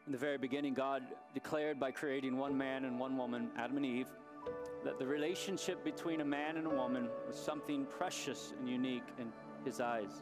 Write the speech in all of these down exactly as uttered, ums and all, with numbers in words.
In the very beginning, God declared by creating one man and one woman, Adam and Eve, that the relationship between a man and a woman was something precious and unique in his eyes.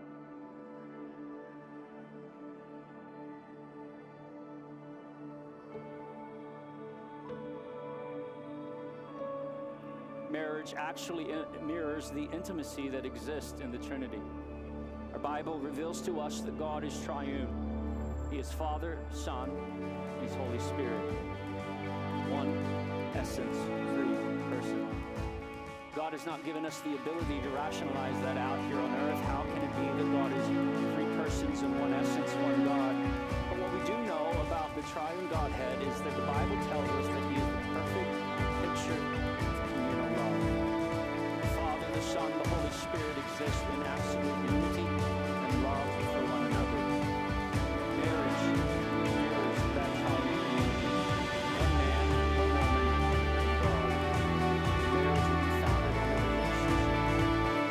Marriage actually mirrors the intimacy that exists in the Trinity. Our Bible reveals to us that God is triune. He is Father, Son, and He's Holy Spirit. One essence, three person. God has not given us the ability to rationalize that out here on earth. How can it be that God is three persons and one essence, one God? But what we do know about the triune Godhead is that the Bible tells us that He is the perfect picture of communal love. The Father, the Son, the Holy Spirit exist in absolute unity and love for one another. Marriage mirrors that triune unity. One man, one woman, and God. Marriage will be founded on a relationship.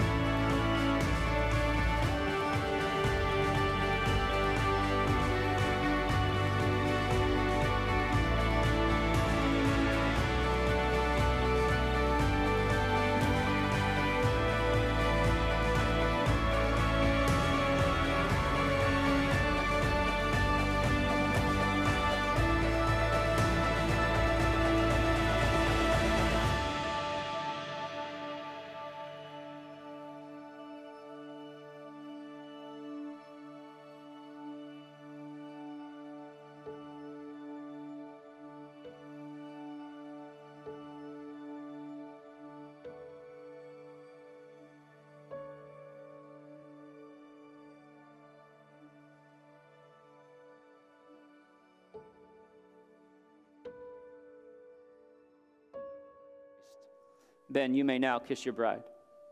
Ben, you may now kiss your bride.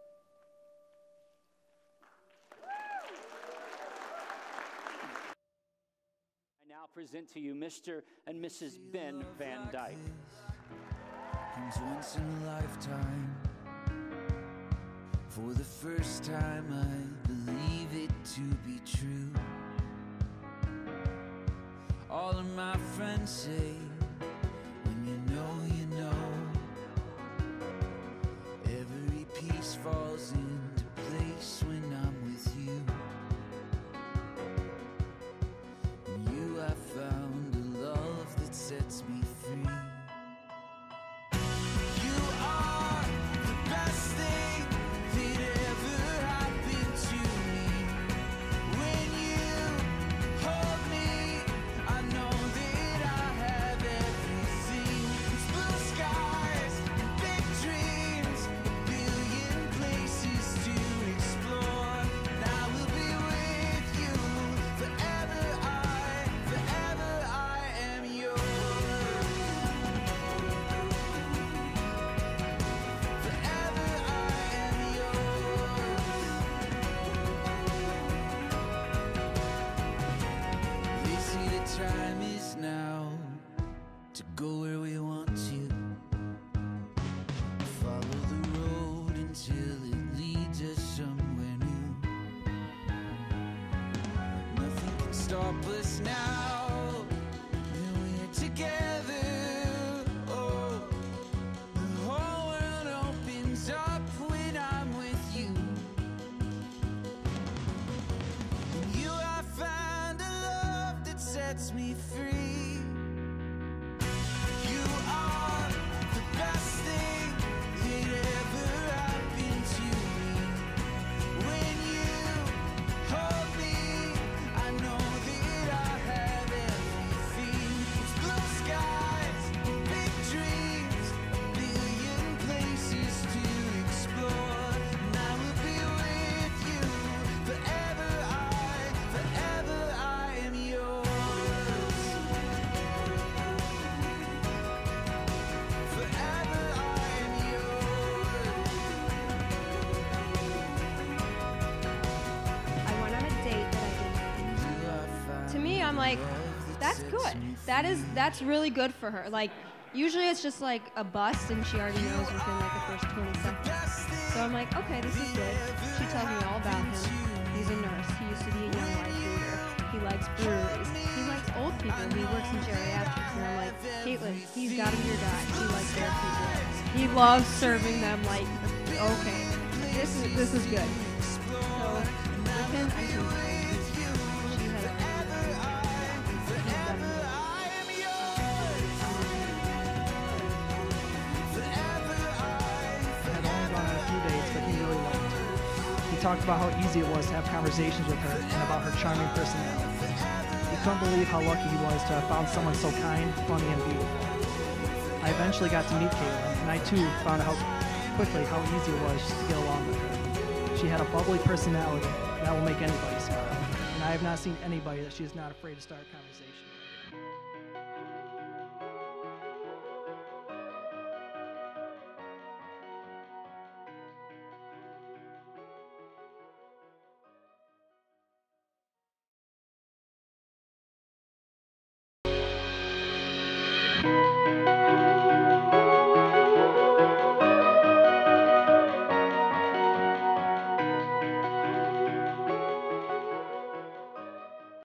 I now present to you Mister and Missus Ben Van Dyke. Comes once in a lifetime. For the first time I believe it to be true. All of my friends say, when you know, you know. Every piece falls into place when I'm with you. In you I found a love that sets me free. You are the best thing that ever happened to me. When you hold me, I know that I have everything. It's blue skies and big dreams, a billion places to explore. And I will be with you forever. I, forever I am yours. Forever I am yours. They say the time is now to go where we want to. Follow the road until it leads us somewhere new. Nothing can stop us now. When we're together, oh, the whole world opens up when I'm with you. In you I find a love that sets me free. You are the best thing that ever happened to me. When you hold me, I know that I have everything. It's blue skies and big dreams, a billion places to explore. And I will be with you forever. I, forever I am yours. Forever I am yours. I went on a date that I didn't. You I found To me, I'm like, that's good. That is, that's really good for her. Like, usually it's just like a bust and she already knows within like the first twenty seconds. So I'm like, okay, this is good. She tells me all about him. He's a nurse. He used to be a young life leader. He likes breweries. He likes old people. He works in geriatrics, and I'm like, Kaitlyn, he's got to be your guy. He likes their people. He loves serving them. Like, okay, this is this is good. So with him, I think she had a Had only gone on a few dates, but he really liked her. He talked about how easy it was to have conversations with her and about her charming personality. He couldn't believe how lucky he was to have found someone so kind, funny, and beautiful. I eventually got to meet Kaitlyn, and I too found out quickly how easy it was to get along with her. She had a bubbly personality that will make anybody smile, and I have not seen anybody that she is not afraid to start a conversation.